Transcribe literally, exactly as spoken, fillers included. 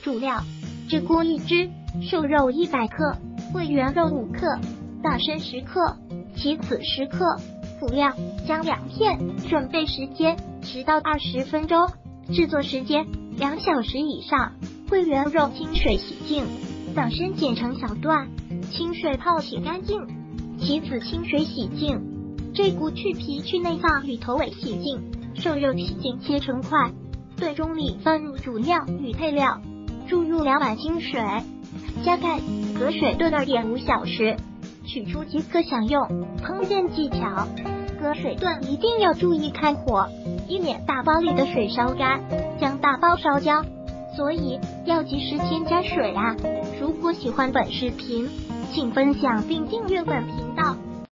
主料：鹧鸪一只，瘦肉一百克，桂圆肉五克，党参十克，杞子十克。辅料：姜两片。准备时间十到二十分钟，制作时间两小时以上。桂圆肉清水洗净，党参剪成小段，清水泡洗干净。杞子清水洗净，鹧鸪去皮去内脏与头尾洗净，瘦肉洗净切成块。炖中里放入主料与配料，注入两碗清水，加盖，隔水炖 二点五小时，取出即可享用。烹饪技巧：隔水炖一定要注意开火，以免大煲里的水烧干，将大煲烧焦，所以要及时添加水啊！如果喜欢本视频，请分享并订阅本频道。